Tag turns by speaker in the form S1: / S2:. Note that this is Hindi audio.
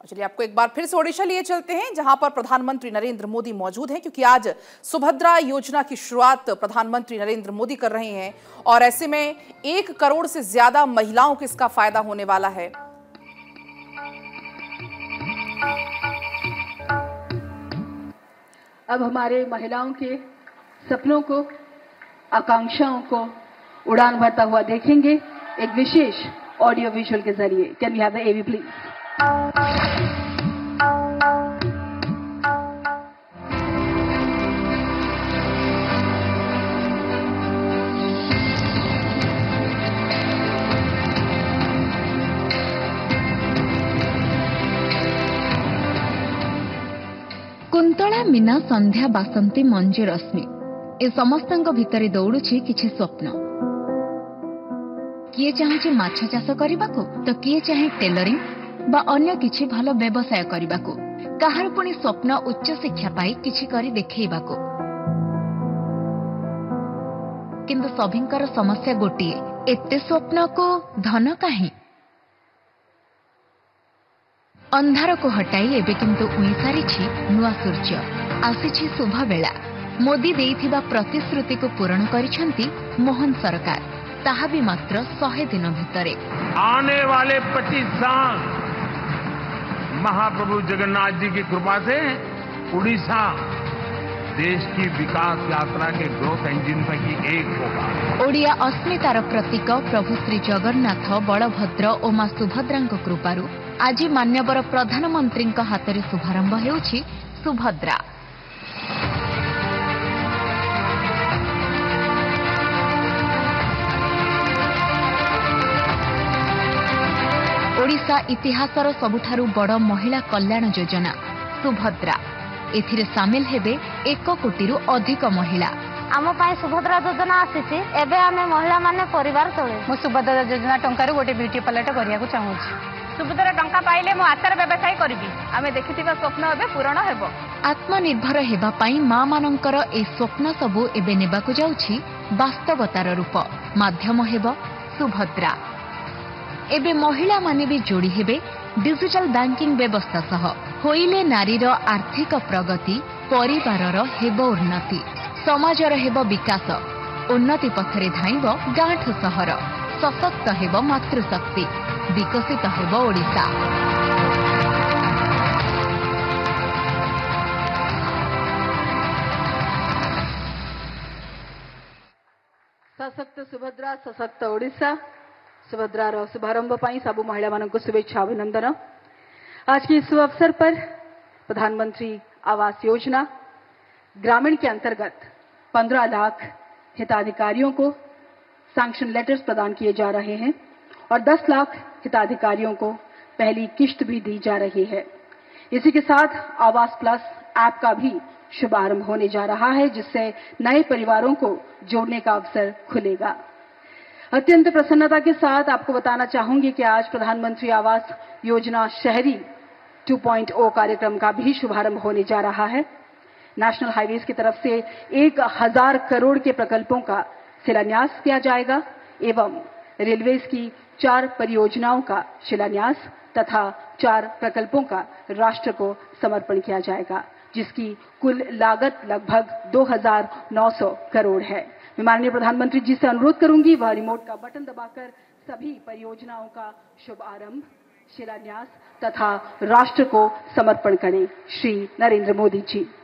S1: चलिए आपको एक बार फिर से ओडिशा लिए चलते हैं, जहां पर प्रधानमंत्री नरेंद्र मोदी मौजूद हैं, क्योंकि आज सुभद्रा योजना की शुरुआत प्रधानमंत्री नरेंद्र मोदी कर रहे हैं और ऐसे में 1 करोड़ से ज्यादा महिलाओं को इसका फायदा होने वाला है।
S2: अब हमारे महिलाओं के सपनों को, आकांक्षाओं को उड़ान भरता हुआ देखेंगे एक विशेष ऑडियो विजुअल के जरिए। Can we have the AV please?
S3: Kuntala Meena Sandhya Basanti Manju Rashmi ए समस्त भितर दौड़ुछि किछि स्वप्न। किए चाहे माछ चाष करने तो किए चाहे टेलरिंग बा अन्य किछि भलो व्यवसाय करने को, कहार पुणी स्वप्न उच्च शिक्षा पाई किछि करी देखैबाको। किंतु सभिंकर समस्या गोटिए, एते स्वप्न को धन काहे? अंधार को हटाई एबे किंतु उई सारिछि नुआ सूर्य। आसीछि शुभ बेला। मोदी देइथिबा प्रतिश्रुति को पूरण करिसंती मोहन सरकार, ताहा भी मात्र 100 दिन भितरे।
S4: आने वाले 25 साल महाप्रभु जगन्नाथ जी की कृपा से उड़ीसा देश की विकास यात्रा के ग्रोथ इंजिन पैकी एक होगा।
S3: ओडिया अस्मितार प्रतीक प्रभु श्री जगन्नाथ, बलभद्र और मां सुभद्रांक कृपारू आज मान्यवर प्रधानमंत्री हाथ में शुभारंभ होउछि सुभद्रा। ओडिशा इतिहासर सबुठारु बड़ महिला कल्याण योजना सुभद्रा। एथिरे सामिल हेबे 1 कोटीरु अधिक महिला।
S5: आम पाई सुभद्रा योजना आसीछि, एबे आमे महिला माने परिवार तोळे।
S6: मो सुभद्रा योजना टंकारु गोटे ब्यूटी पार्लर करिया को चाहूछि।
S5: सुभद्रा टंका पाइले मो आचार व्यवसाय करबी। आमे देखिथिबा स्वप्न एबे पूर्ण हेबो।
S3: आत्मनिर्भर हेबा पाई मां मानकर ए स्वप्न सबु एबे नेबाकु जाउछि वास्तवतार रूप। माध्यम हेबो सुभद्रा। एबे महिला माने भी जोड़ी हेबे डिजिटल बैंकिंग व्यवस्था सह। होइले नारीर आर्थिक प्रगति, परिवारर हेबो उन्नति, समाजर हेबो विकास। उन्नति पथरे धाइबो गांठु सहर। सशक्त हेबो मातृशक्ति, विकसित हेबो ओडिशा।
S2: सशक्त सुभद्रा, सशक्त ओडिशा। सुभद्रार शुभारंभ पाई सबु महिला मानक शुभेच्छा, अभिनंदन। आज के इस अवसर पर प्रधानमंत्री आवास योजना ग्रामीण के अंतर्गत 15 लाख हिताधिकारियों को सैंक्शन लेटर्स प्रदान किए जा रहे हैं और 10 लाख हिताधिकारियों को पहली किश्त भी दी जा रही है। इसी के साथ आवास प्लस ऐप का भी शुभारंभ होने जा रहा है, जिससे नए परिवारों को जोड़ने का अवसर खुलेगा। अत्यंत प्रसन्नता के साथ आपको बताना चाहूंगी कि आज प्रधानमंत्री आवास योजना शहरी 2.0 कार्यक्रम का भी शुभारंभ होने जा रहा है। नेशनल हाईवेज की तरफ से 1000 करोड़ के प्रकल्पों का शिलान्यास किया जाएगा एवं रेलवेज की 4 परियोजनाओं का शिलान्यास तथा 4 प्रकल्पों का राष्ट्र को समर्पण किया जाएगा, जिसकी कुल लागत लगभग 2900 करोड़ है। मैं माननीय प्रधानमंत्री जी से अनुरोध करूंगी वह रिमोट का बटन दबाकर सभी परियोजनाओं का शुभारंभ, शिलान्यास तथा राष्ट्र को समर्पण करें। श्री नरेंद्र मोदी जी।